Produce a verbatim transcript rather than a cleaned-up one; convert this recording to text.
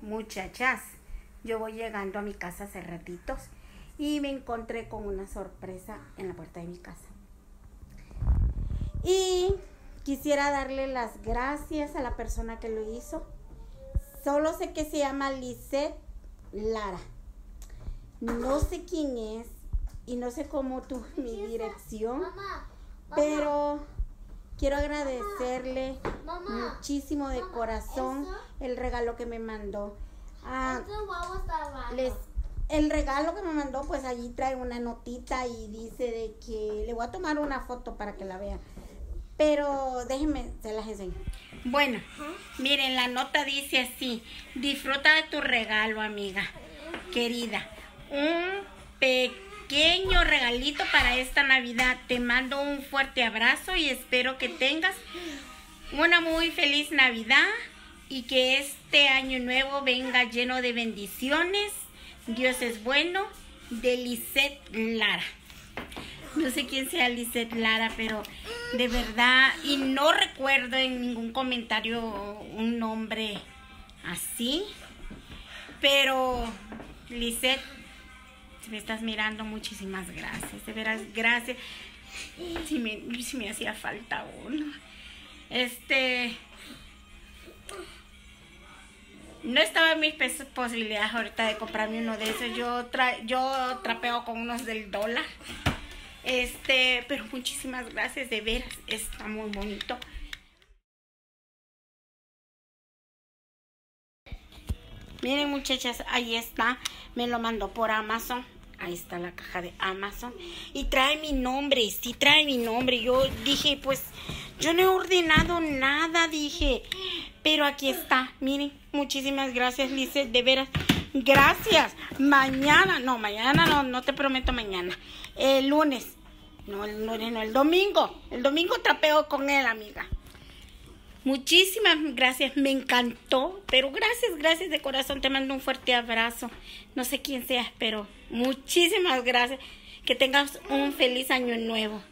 Muchachas, yo voy llegando a mi casa hace ratitos y me encontré con una sorpresa en la puerta de mi casa. Y quisiera darle las gracias a la persona que lo hizo. Solo sé que se llama Lisette Lara. No sé quién es y no sé cómo tuvo mi dirección, pero quiero agradecerle muchísimo de corazón el regalo que me mandó. Ah, les, el regalo que me mandó, pues allí trae una notita y dice de que le voy a tomar una foto para que la vean. Pero déjenme, se las enseño. Bueno, miren, la nota dice así: disfruta de tu regalo, amiga querida. Un pequeño regalito para esta Navidad. Te mando un fuerte abrazo y espero que tengas una muy feliz Navidad y que este año nuevo venga lleno de bendiciones. Dios es bueno. De Lisette Lara. No sé quién sea Lisette Lara, pero de verdad, y no recuerdo en ningún comentario un nombre así. Pero Lisette, si me estás mirando, muchísimas gracias. De veras, gracias. Si me, si me hacía falta uno. Este... No estaba en mis posibilidades ahorita de comprarme uno de esos. Yo, tra yo trapeo con unos del dólar. Este, pero muchísimas gracias, de veras, está muy bonito. Miren, muchachas, ahí está, me lo mandó por Amazon. Ahí está la caja de Amazon. Y trae mi nombre, sí trae mi nombre. Yo dije, pues, yo no he ordenado nada, dije. Pero aquí está, miren, muchísimas gracias, Lisette, de veras. Gracias. Mañana, no, mañana no, no te prometo mañana. El lunes, no, el lunes no, el domingo. El domingo trapeo con él, amiga. Muchísimas gracias, me encantó, pero gracias, gracias de corazón, te mando un fuerte abrazo. No sé quién seas, pero muchísimas gracias. Que tengas un feliz año nuevo.